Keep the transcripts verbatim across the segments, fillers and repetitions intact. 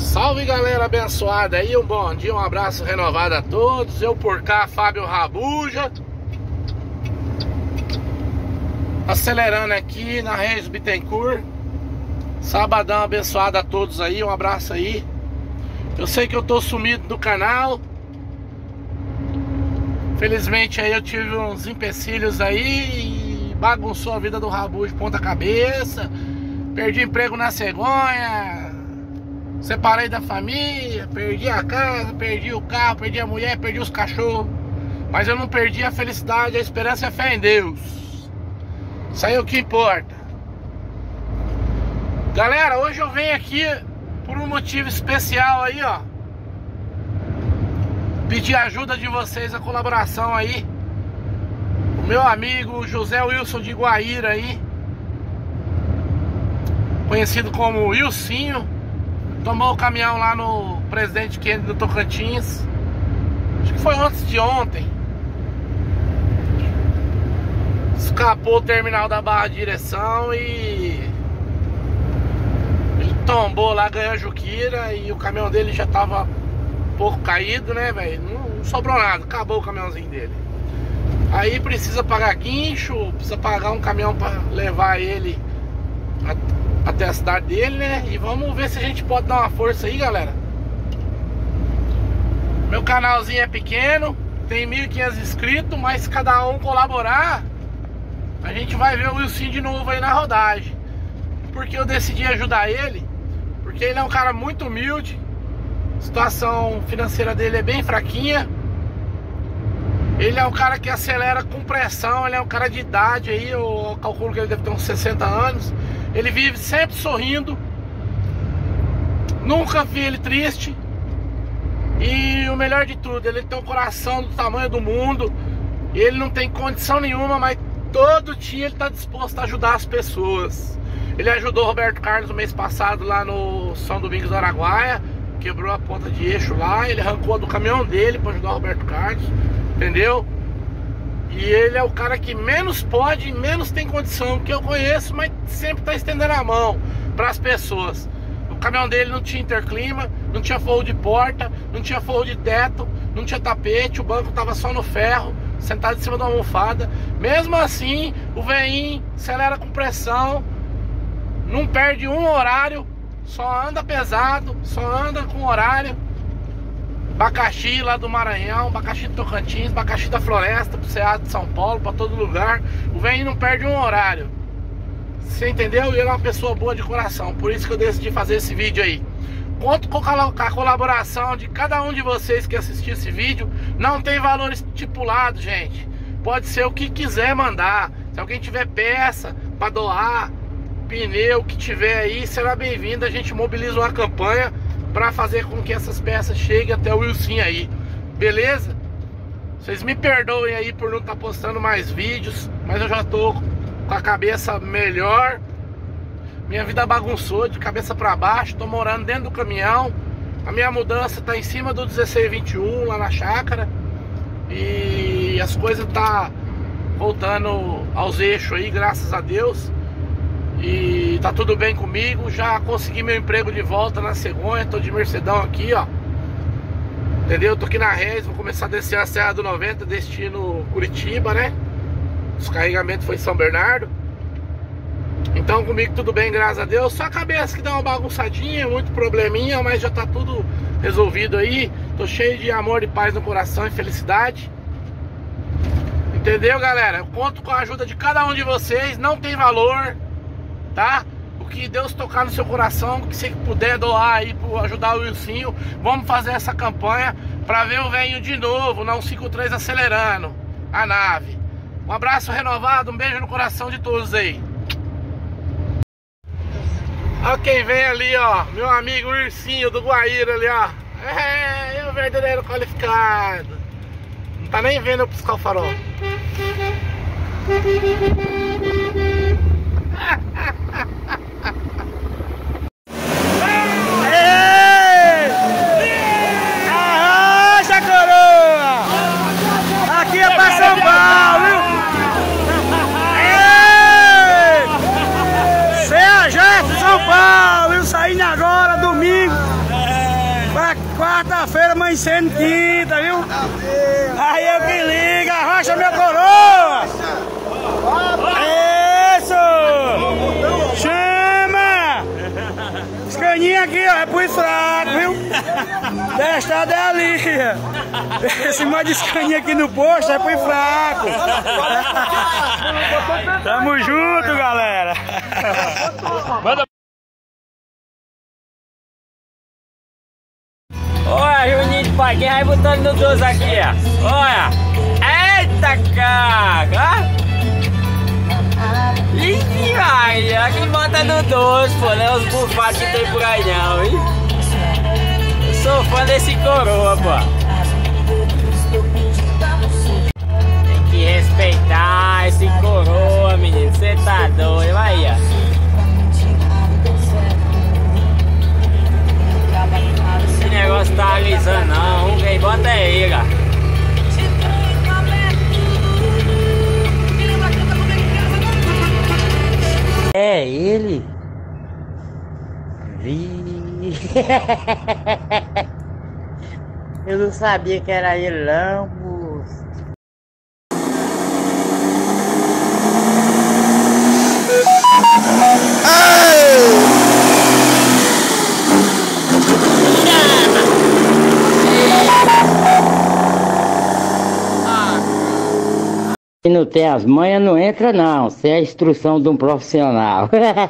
Salve galera abençoada aí, um bom dia, um abraço renovado a todos. Eu por cá, Fábio Rabuja, acelerando aqui na Reis Bittencourt. Sabadão abençoado a todos aí, um abraço aí. Eu sei que eu tô sumido do canal. Felizmente aí eu tive uns empecilhos aí e bagunçou a vida do Rabuja de ponta cabeça. Perdi emprego na cegonha, separei da família, perdi a casa, perdi o carro, perdi a mulher, perdi os cachorros. Mas eu não perdi a felicidade, a esperança e a fé em Deus. Isso aí é o que importa. Galera, hoje eu venho aqui por um motivo especial aí, ó. Pedir ajuda de vocês, a colaboração aí. O meu amigo José Wilson de Guaíra aí, conhecido como Wilsinho, tomou o caminhão lá no Presidente Kennedy do Tocantins. Acho que foi antes de ontem. Escapou o terminal da Barra de Direção e ele tombou lá, ganhou a Juquira. E o caminhão dele já tava um pouco caído, né, velho? Não, não sobrou nada, acabou o caminhãozinho dele. Aí precisa pagar guincho, precisa pagar um caminhão pra levar ele a, até a cidade dele, né? E vamos ver se a gente pode dar uma força aí, galera. Meu canalzinho é pequeno, tem mil e quinhentos inscritos, mas se cada um colaborar, a gente vai ver o Wilson de novo aí na rodagem. Porque eu decidi ajudar ele, porque ele é um cara muito humilde, a situação financeira dele é bem fraquinha. Ele é um cara que acelera com pressão, ele é um cara de idade aí, eu calculo que ele deve ter uns sessenta anos. Ele vive sempre sorrindo, nunca vi ele triste. E o melhor de tudo, ele tem um coração do tamanho do mundo. Ele não tem condição nenhuma, mas todo dia ele está disposto a ajudar as pessoas. Ele ajudou o Roberto Carlos no mês passado lá no São Domingos do Araguaia, quebrou a ponta de eixo lá, ele arrancou do caminhão dele para ajudar o Roberto Carlos, entendeu? E ele é o cara que menos pode, menos tem condição, que eu conheço, mas sempre está estendendo a mão para as pessoas. O caminhão dele não tinha interclima, não tinha forro de porta, não tinha forro de teto, não tinha tapete, o banco estava só no ferro, sentado em cima de uma almofada. Mesmo assim, o veinho acelera com pressão, não perde um horário, só anda pesado, só anda com horário. Abacaxi lá do Maranhão, abacaxi do Tocantins, abacaxi da Floresta, pro Ceará de São Paulo, pra todo lugar. O velho não perde um horário. Você entendeu? E ele é uma pessoa boa de coração. Por isso que eu decidi fazer esse vídeo aí. Conto com a colaboração de cada um de vocês que assistiu esse vídeo. Não tem valor estipulado, gente. Pode ser o que quiser mandar. Se alguém tiver peça pra doar, pneu, o que tiver aí, será bem-vindo. A gente mobiliza uma campanha pra fazer com que essas peças cheguem até o Wilson aí, beleza? Vocês me perdoem aí por não estar postando mais vídeos, mas eu já tô com a cabeça melhor. Minha vida bagunçou de cabeça pra baixo, tô morando dentro do caminhão. A minha mudança tá em cima do dezesseis vinte e um, lá na chácara. E as coisas tá voltando aos eixos aí, graças a Deus. E tá tudo bem comigo, já consegui meu emprego de volta na cegonha, tô de Mercedão aqui, ó. Entendeu? Tô aqui na Reis, vou começar a descer a Serra do noventa, destino Curitiba, né? Os carregamentos foi em São Bernardo. Então comigo tudo bem, graças a Deus. Só a cabeça que dá uma bagunçadinha, muito probleminha, mas já tá tudo resolvido aí. Tô cheio de amor e paz no coração e felicidade. Entendeu, galera? Eu conto com a ajuda de cada um de vocês, não tem valor, tá? O que Deus tocar no seu coração, que você puder doar aí para ajudar o Wilsinho, vamos fazer essa campanha para ver o velho de novo na cento e cinquenta e três acelerando a nave. Um abraço renovado, um beijo no coração de todos aí. Olha quem vem ali, ó, meu amigo Wilsinho do Guaíra ali, ó. É, é o verdadeiro qualificado. Não tá nem vendo eu piscar o farol. Saindo agora, domingo, Pra quarta-feira amanhecendo quinta, viu? Aí eu que liga, arrocha meu coroa! Isso! Chama! Esse caninho aqui, ó, é pro fraco, viu? Desta dali! Esse mais de escaninho aqui no posto é pro fraco! Tamo junto, galera! Manda. Olha, Juninho de pai, quem vai botando no doze aqui, ó. Olha! Eita, cara! Ih, vai, aqui bota no doze, pô, não é os bufados que tem por aí não, hein? Eu sou fã desse coroa, pô. Tem que respeitar esse coroa, menino, você tá doido, vai aí, ó. Esse negócio tá alisando não, quem bota é ele, ó. É ele? Vi. Eu não sabia que era ele não, moço. Se não tem as manhas, não entra não, sem a instrução de um profissional.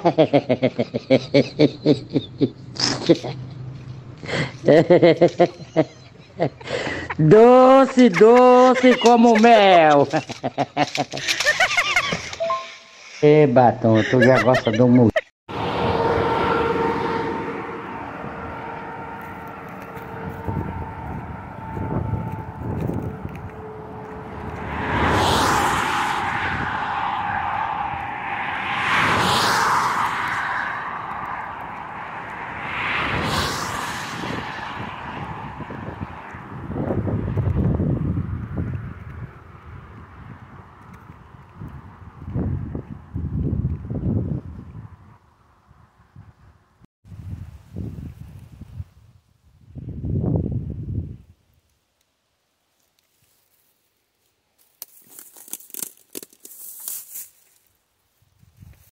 Doce, doce como mel. Ê, Batom, tu já gosta do mu...